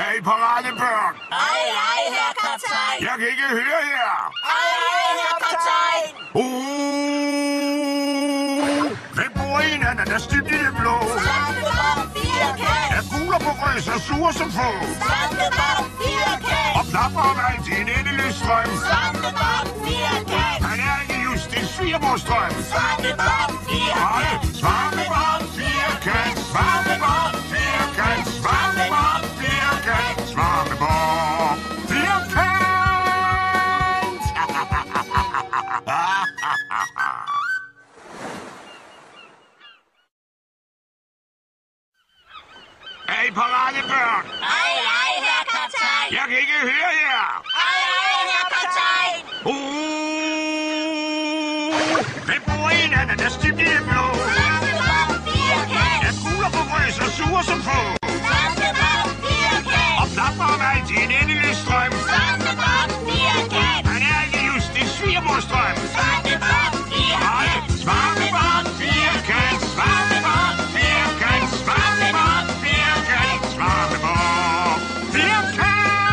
Er I parate, børn? Ej, herr kaptajn. Jeg kan ikke høre jer. Ej, herr kaptajn. Hvem bor i en ananas dybt i det blå? SpongeBob firkant. Er gul og på røs og sur som få? SpongeBob firkant. Og plapper om alt i en endeløs strøm. SpongeBob firkant. Han er ikke just en svigermorstrøm. SpongeBob firkant. SpongeBob firkant. SpongeBob firkant. SpongeBob firkant. SpongeBob firkant. Er I parate, børn? Ej, herr kaptajn. Jeg kan ikke høre jer. Ej, herr kaptajn. Hvem bor i en ananas dybt i det blå? SpongeBob firkant. Er gul og på røs og sur som få? SpongeBob firkant. Og plapper om alt i en endeløs strøm. SpongeBob firkant. Han er ikke just en svigermorstrøm. SpongeBob firkant. SpongeBob firkant. SpongeBob firkant. SpongeBob firkant. SpongeBob firkant.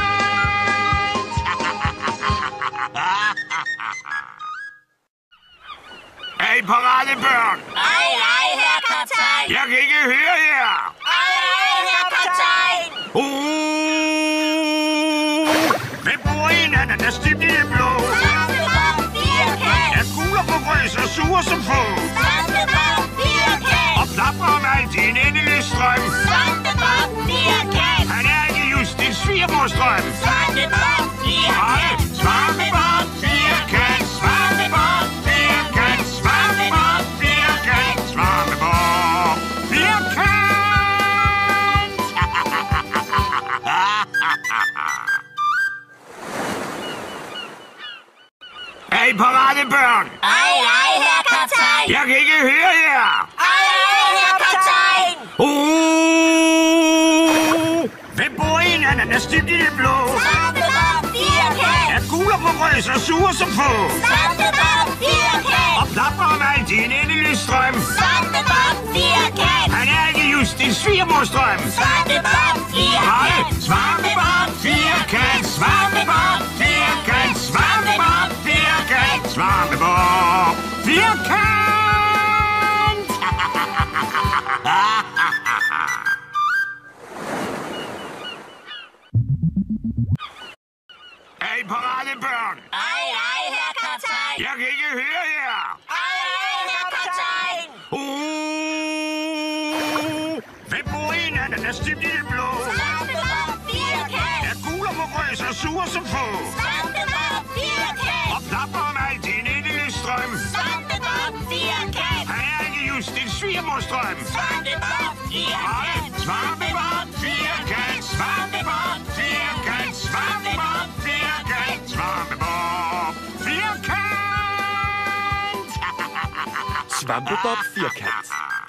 Er I parate, børn? Ej, herr kaptajn. Jeg kan ikke høre jer. Ej, herr kaptajn. Hvem bor i en ananas dybt i det blå? SpongeBob firkant. Er gul og på røs og sur som få? SpongeBob firkant. Og plapper om alt i en endeløs strøm. SpongeBob firkant. Han er ikke just en svigermorstrøm. SpongeBob firkant. SpongeBob firkant. SpongeBob firkant. SpongeBob firkant. SpongeBob firkant. Er I parate, børn? Ej, herr kaptajn. Jeg kan ikke høre jer. Ej, herr kaptajn. Hvem bor i en ananas dybt i det blå? SpongeBob firkant. Er gul og på røs og sur som få? SpongeBob firkant. Og plapper om alt i en endeløs strøm. SpongeBob firkant. Han er ikke just en svigermorstrøm. SpongeBob firkant. SpongeBob firkant. SpongeBob firkant. SpongeBob firkant. SpongeBob firkant. Er I parate, børn? Ej, herr kaptajn. Jeg kan ikke høre jer. Ej, herr kaptajn. Hvem bor i en ananas dybt i det blå? SpongeBob firkant. Er gul og på røs og sur som få? SpongeBob firkant. Og plapper om alt i en endeløs strøm. SpongeBob firkant. Han er ikke just en svigermorstrøm. SpongeBob firkant. SpongeBob firkant. SpongeBob firkant. SpongeBob firkant. SpongeBob firkant. SpongeBob firkant.